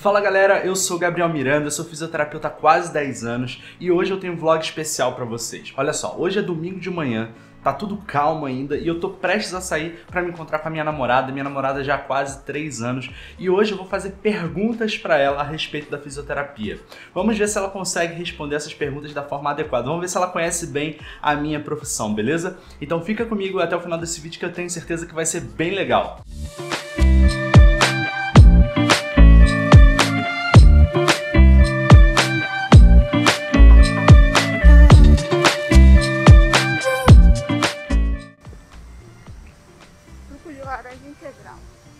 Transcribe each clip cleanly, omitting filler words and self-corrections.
Fala galera, eu sou o Gabriel Miranda, sou fisioterapeuta há quase 10 anos e hoje eu tenho um vlog especial pra vocês. Olha só, hoje é domingo de manhã, tá tudo calmo ainda e eu tô prestes a sair pra me encontrar com a minha namorada já há quase 3 anos e hoje eu vou fazer perguntas pra ela a respeito da fisioterapia. Vamos ver se ela consegue responder essas perguntas da forma adequada, vamos ver se ela conhece bem a minha profissão, beleza? Então fica comigo até o final desse vídeo que eu tenho certeza que vai ser bem legal. Laranja integral.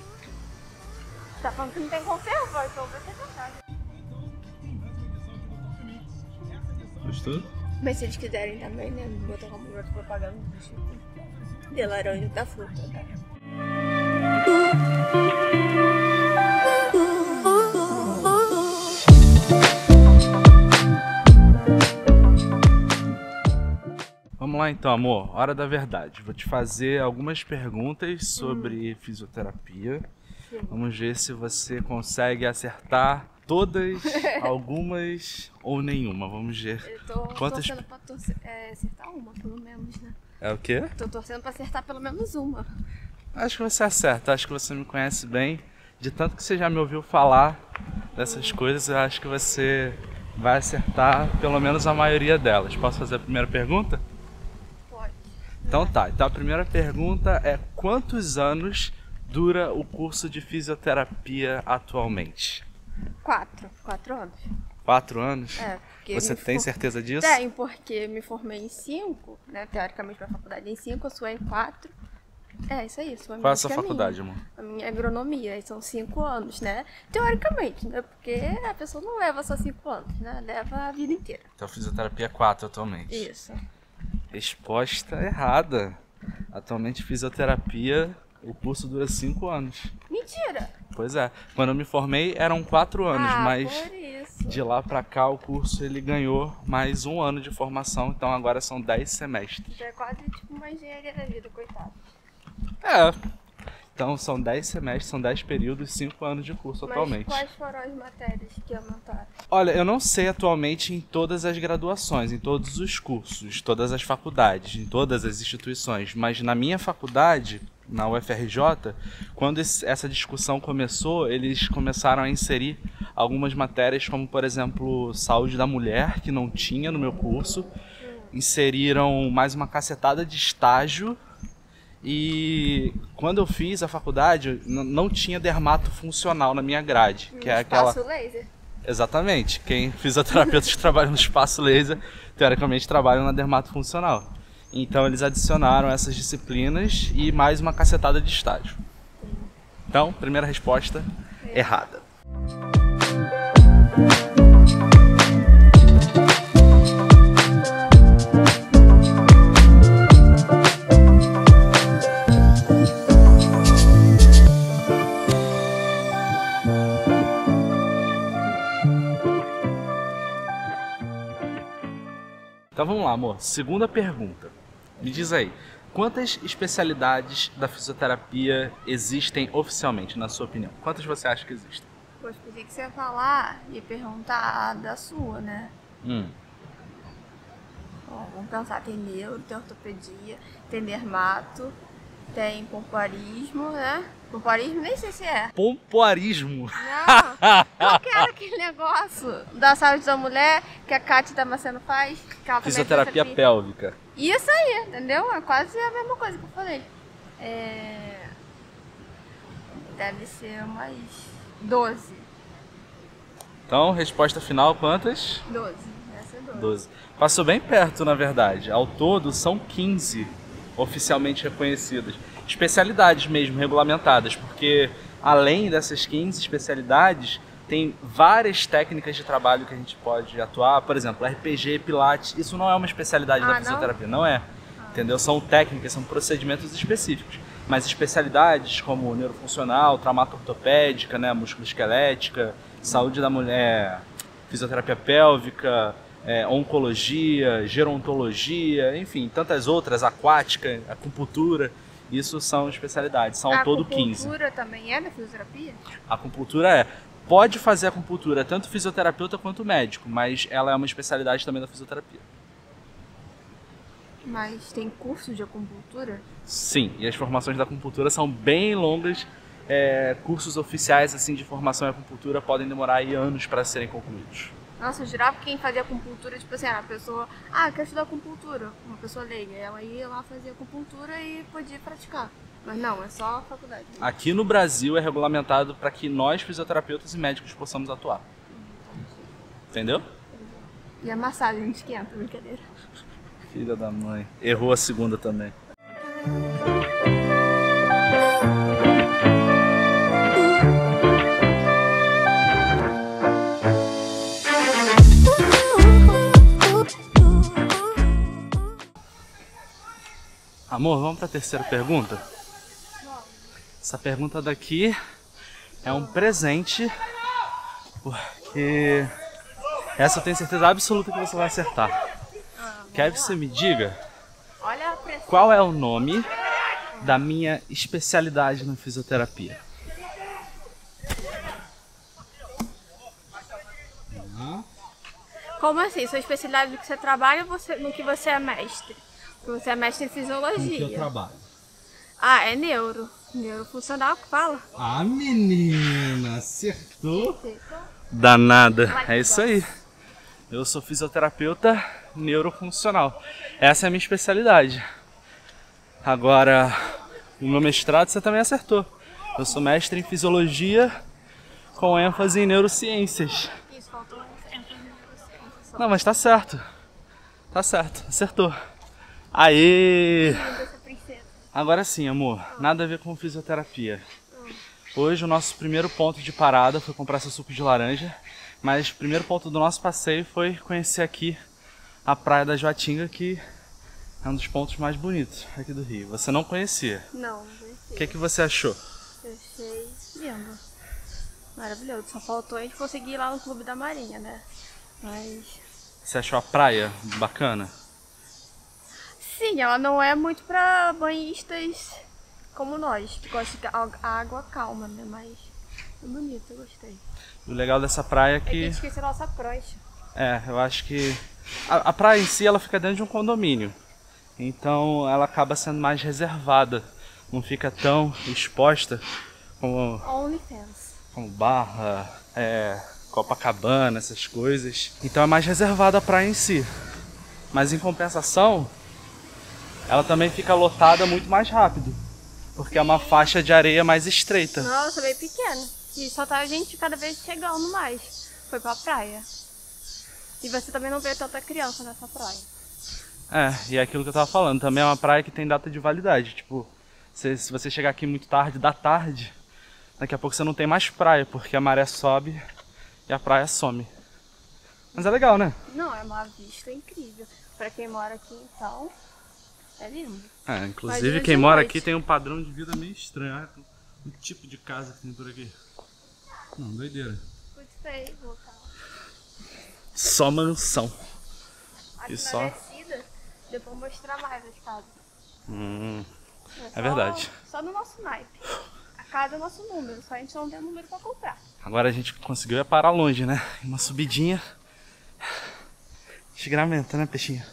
Tá falando que não tem conserva, então vai ser verdade. Gostou? Mas se eles quiserem também, né? Botar como propaganda do Chico. De laranja da fruta, tá? Vamos lá então, amor. Hora da verdade. Vou te fazer algumas perguntas sobre fisioterapia. Sim. Vamos ver se você consegue acertar todas, algumas ou nenhuma. Vamos ver. Eu tô torcendo pra acertar uma, pelo menos, né? É o quê? Tô torcendo pra acertar pelo menos uma. Acho que você acerta. Acho que você me conhece bem. De tanto que você já me ouviu falar dessas coisas, eu acho que você vai acertar pelo menos a maioria delas. Posso fazer a primeira pergunta? Então tá, então a primeira pergunta é: quantos anos dura o curso de fisioterapia atualmente? 4 anos. 4 anos? É, porque você tem certeza disso? Tem, porque me formei em 5, né? Teoricamente minha faculdade é em 5, eu sou em 4. É, isso aí. Qual é a sua faculdade, amor? A minha é agronomia, e são 5 anos, né? Teoricamente, né? Porque a pessoa não leva só 5 anos, né? Leva a vida inteira. Então fisioterapia é 4 atualmente. Isso. Resposta errada. Atualmente fisioterapia, o curso dura 5 anos. Mentira! Pois é. Quando eu me formei eram 4 anos, mas por isso. de lá pra cá o curso ele ganhou mais 1 ano de formação, então agora são 10 semestres. Então é quase tipo uma engenharia da vida, coitado. É. Então são 10 semestres, são 10 períodos, 5 anos de curso atualmente. Mas quais foram as matérias que aumentaram? Olha, eu não sei atualmente em todas as graduações, em todos os cursos, todas as faculdades, em todas as instituições, mas na minha faculdade, na UFRJ, quando essa discussão começou, eles começaram a inserir algumas matérias como, por exemplo, saúde da mulher, que não tinha no meu curso, inseriram mais uma cacetada de estágio. E quando eu fiz a faculdade, não tinha dermato funcional na minha grade, que é aquela... Espaço laser? Exatamente. Quem fisioterapeutas que trabalham no espaço laser, teoricamente trabalham na dermato funcional. Então eles adicionaram essas disciplinas e mais uma cacetada de estágio. Então, primeira resposta, errada. Então vamos lá, amor. Segunda pergunta. Me diz aí, quantas especialidades da fisioterapia existem oficialmente, na sua opinião? Quantas você acha que existem? Pois pensei que você ia falar e perguntar da sua, né? Bom, vamos pensar, tem neuro, tem ortopedia, tem dermato, tem pompoarismo, né? Pompoarismo nem sei se é. Pompoarismo? Não, qual que era aquele negócio da saúde da mulher que a Kátia Damasceno faz? Que ela também Fisioterapia pélvica. Isso aí, entendeu? É quase a mesma coisa que eu falei. Deve ser umas 12. Então, resposta final, quantas? 12. Essa é 12. 12. Passou bem perto, na verdade. Ao todo, são 15 oficialmente reconhecidas. Especialidades mesmo, regulamentadas, porque além dessas 15 especialidades, tem várias técnicas de trabalho que a gente pode atuar. Por exemplo, RPG, Pilates, isso não é uma especialidade da fisioterapia, não é? Entendeu? São técnicas, são procedimentos específicos. Mas especialidades como neurofuncional, traumato-ortopédica, né, musculoesquelética, saúde da mulher, fisioterapia pélvica, oncologia, gerontologia, enfim, tantas outras, aquática, acupuntura, isso são especialidades, são ao todo 15. A acupuntura também é da fisioterapia? A acupuntura é. pode fazer acupuntura, tanto fisioterapeuta quanto médico, mas ela é uma especialidade também da fisioterapia. Mas tem curso de acupuntura? Sim, e as formações da acupuntura são bem longas. Cursos oficiais assim, de formação em acupuntura podem demorar aí anos para serem concluídos. Nossa, eu jurava que quem fazia acupuntura, tipo assim, a pessoa, quer estudar acupuntura, uma pessoa leiga, ela ia lá fazer acupuntura e podia praticar. Mas não, é só a faculdade. Aqui no Brasil é regulamentado para que nós, fisioterapeutas e médicos, possamos atuar. Entendeu? E a massagem, a gente esquenta, brincadeira. Filha da mãe. Errou a segunda também. Amor, vamos para a terceira pergunta? Essa pergunta daqui é um presente, porque essa eu tenho certeza absoluta que você vai acertar. Quer que você me diga qual é o nome da minha especialidade na fisioterapia? Como assim? Sua especialidade do que você trabalha ou no que você é mestre? Porque você é mestre em fisiologia. No que eu trabalho. É neuro. Neurofuncional que fala? Menina, acertou? Danada. É isso aí. Eu sou fisioterapeuta neurofuncional. Essa é a minha especialidade. Agora, o meu mestrado você também acertou. Eu sou mestre em fisiologia com ênfase em neurociências. Isso, faltou ênfase em neurociências. Não, mas tá certo. Tá certo, acertou. Aê! Agora sim, amor, nada a ver com fisioterapia. Hoje o nosso primeiro ponto de parada foi comprar seu suco de laranja, mas o primeiro ponto do nosso passeio foi conhecer aqui a Praia da Joatinga, que é um dos pontos mais bonitos aqui do Rio. Você não conhecia? Não conhecia. O que você achou? Eu achei lindo. Maravilhoso. Só faltou a gente conseguir ir lá no Clube da Marinha, né? Mas... Você achou a praia bacana? Sim, ela não é muito pra banhistas como nós, que gostam de água calma, né? Mas é bonito, eu gostei. O legal dessa praia é É que a que... gente esqueceu a nossa prancha. eu acho que... A praia em si, ela fica dentro de um condomínio. Então, ela acaba sendo mais reservada. Não fica tão exposta como OnlyFans. Barra, Copacabana, essas coisas. Então, é mais reservada a praia em si. Mas, em compensação, ela também fica lotada muito mais rápido. Porque é uma faixa de areia mais estreita. Nossa, bem pequena. E só tá a gente cada vez chegando mais. Foi pra praia. E você também não vê tanta criança nessa praia. E é aquilo que eu tava falando. Também é uma praia que tem data de validade. Tipo, se você chegar aqui muito tarde, da tarde, daqui a pouco você não tem mais praia, porque a maré sobe e a praia some. Mas é legal, né? Não, é uma vista incrível. Pra quem mora aqui, então, é lindo. Inclusive Imagina quem de mora noite. aqui tem um padrão de vida meio estranho. Olha o tipo de casa que tem por aqui. Doideira. Muito feio voltar. Só mansão. Aqui E na só... descida, deu pra mostrar mais as casas. É verdade. Só no nosso naipe. A casa é o nosso número, só a gente não tem número pra comprar. Agora a gente conseguiu parar longe, né? Uma subidinha. Desgramenta, né, peixinho?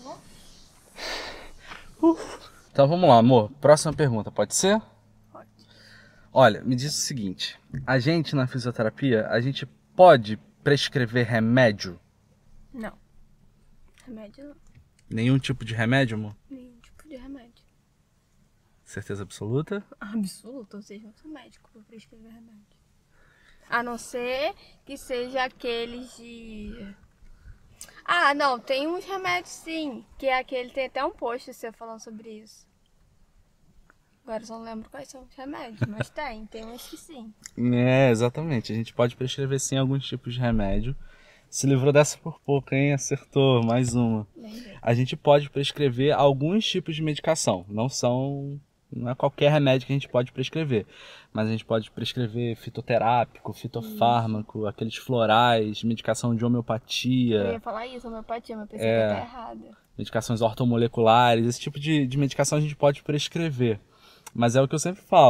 Então vamos lá, amor. Próxima pergunta, pode ser? Pode. Olha, me diz o seguinte. A gente na fisioterapia, a gente pode prescrever remédio? Não. Remédio não. Nenhum tipo de remédio, amor? Nenhum tipo de remédio. Certeza absoluta? Absoluto, ou seja, não sou médico pra prescrever remédio. A não ser que seja aqueles de... não, tem uns remédios sim, que é aquele, tem até um post você falando sobre isso. Agora eu só não lembro quais são os remédios, mas tem uns que sim. Exatamente. A gente pode prescrever sim alguns tipos de remédio. Se livrou dessa por pouco, hein? Acertou, mais uma. A gente pode prescrever alguns tipos de medicação. Não é qualquer remédio que a gente pode prescrever. Mas a gente pode prescrever fitoterápico, fitofármaco, aqueles florais, medicação de homeopatia. Eu ia falar isso, homeopatia, mas pensei que tá errada. Medicações ortomoleculares, esse tipo de medicação a gente pode prescrever. Mas é o que eu sempre falo.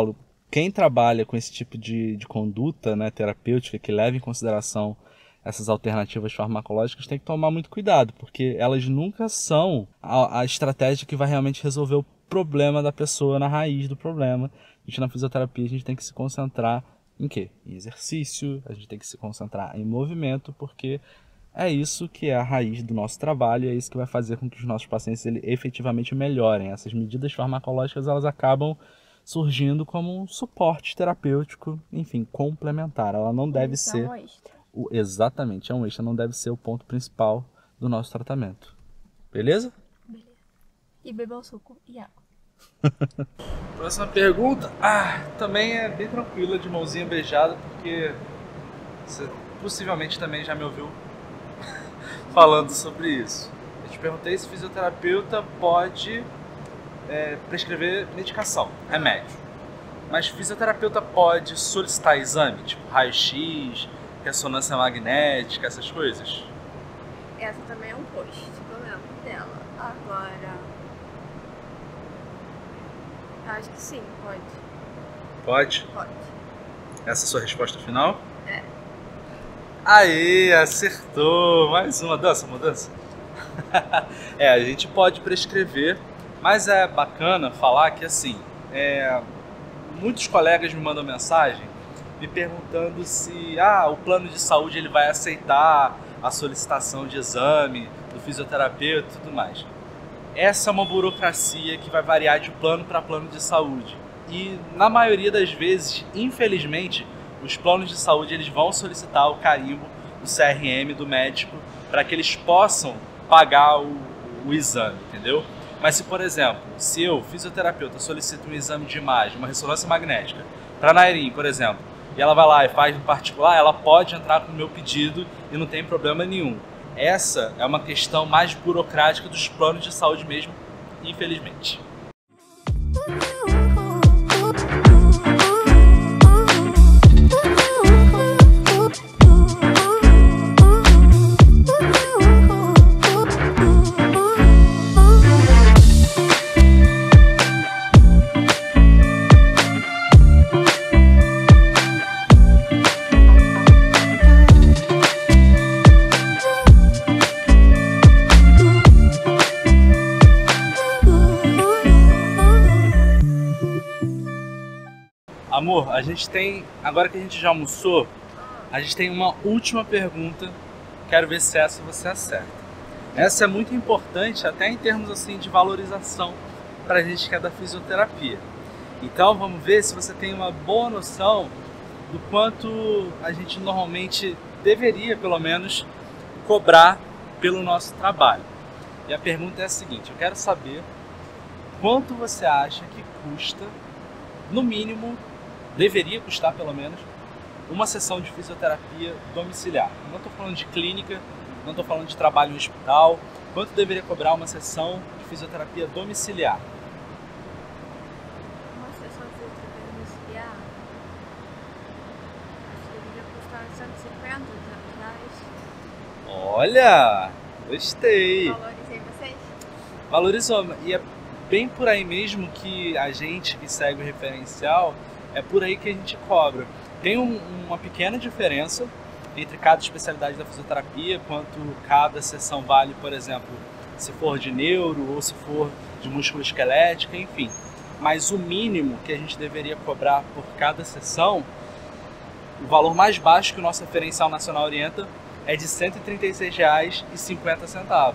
quem trabalha com esse tipo de conduta, né, terapêutica, que leva em consideração essas alternativas farmacológicas, tem que tomar muito cuidado, porque elas nunca são a estratégia que vai realmente resolver o problema da pessoa na raiz do problema. A gente, na fisioterapia, a gente tem que se concentrar em quê? Em exercício, a gente tem que se concentrar em movimento, porque é isso que é a raiz do nosso trabalho, é isso que vai fazer com que os nossos pacientes efetivamente melhorem. Essas medidas farmacológicas, elas acabam surgindo como um suporte terapêutico, enfim, complementar. Ela não deve ser... Exatamente, é um extra, não deve ser o ponto principal do nosso tratamento. Beleza? Beleza. E beba o suco e água. Próxima pergunta. Também é bem tranquila, de mãozinha beijada, porque você possivelmente também já me ouviu falando sobre isso. Eu te perguntei se fisioterapeuta pode prescrever medicação, remédio. Mas fisioterapeuta pode solicitar exame, tipo raio-x, ressonância magnética, essas coisas? Essa também é um post que eu lembro dela. Agora... acho que sim, pode. Pode? Pode. Essa é a sua resposta final? É. Aê, acertou! Mais uma mudança. A gente pode prescrever, mas é bacana falar que assim, muitos colegas me mandam mensagem me perguntando se o plano de saúde ele vai aceitar a solicitação de exame do fisioterapeuta e tudo mais. Essa é uma burocracia que vai variar de plano para plano de saúde. E na maioria das vezes, infelizmente, os planos de saúde eles vão solicitar o carimbo do CRM do médico para que eles possam pagar o exame, entendeu? Mas se, por exemplo, se eu, fisioterapeuta, solicito um exame de imagem, uma ressonância magnética, para a Nairim, por exemplo, e ela vai lá e faz no particular, ela pode entrar com o meu pedido e não tem problema nenhum. Essa é uma questão mais burocrática dos planos de saúde mesmo, infelizmente. Amor, a gente tem, agora que a gente já almoçou, a gente tem uma última pergunta. Quero ver se essa você acerta. Essa é muito importante até em termos assim de valorização para a gente que é da fisioterapia. Então vamos ver se você tem uma boa noção do quanto a gente normalmente deveria, pelo menos, cobrar pelo nosso trabalho. E a pergunta é a seguinte: eu quero saber quanto você acha que custa, no mínimo, deveria custar pelo menos, uma sessão de fisioterapia domiciliar. Não estou falando de clínica, não estou falando de trabalho em hospital. Quanto deveria cobrar uma sessão de fisioterapia domiciliar? Uma sessão de fisioterapia domiciliar, acho que deveria custar R$150 reais. Olha, gostei. Valorizei vocês? Valorizou. E é bem por aí mesmo que a gente que segue o referencial, é por aí que a gente cobra. Tem uma pequena diferença entre cada especialidade da fisioterapia, quanto cada sessão vale, por exemplo, se for de neuro ou se for de músculo esquelética, enfim. Mas o mínimo que a gente deveria cobrar por cada sessão, o valor mais baixo que o nosso referencial nacional orienta é de R$ 136,50.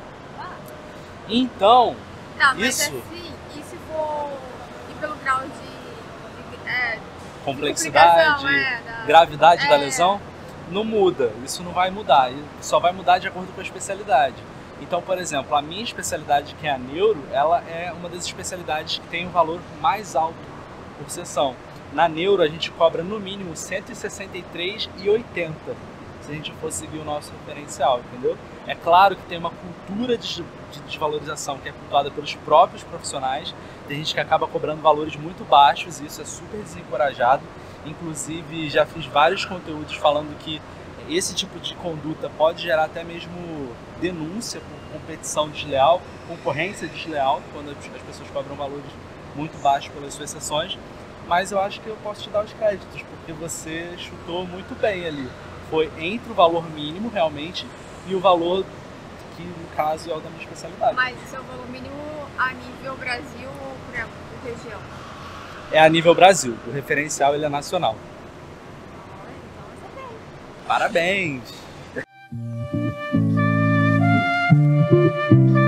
Então, tá, mas isso... assim, e se for ir pelo grau de complexidade, gravidade da lesão, não muda, isso não vai mudar, só vai mudar de acordo com a especialidade. Então, por exemplo, a minha especialidade, que é a neuro, ela é uma das especialidades que tem um valor mais alto por sessão. Na neuro a gente cobra no mínimo R$ 163,80, se a gente for seguir o nosso referencial, entendeu? É claro que tem uma cultura de desvalorização que é cultuada pelos próprios profissionais. Tem gente que acaba cobrando valores muito baixos e isso é super desencorajado. Inclusive, já fiz vários conteúdos falando que esse tipo de conduta pode gerar até mesmo denúncia por competição desleal, concorrência desleal, quando as pessoas cobram valores muito baixos pelas suas sessões. mas eu acho que eu posso te dar os créditos, porque você chutou muito bem ali. Foi entre o valor mínimo, realmente, e o valor que, no caso, é o da minha especialidade. Mas o seu valor mínimo a nível Brasil ou por região? É a nível Brasil, o referencial ele é nacional. Então você tem. Parabéns!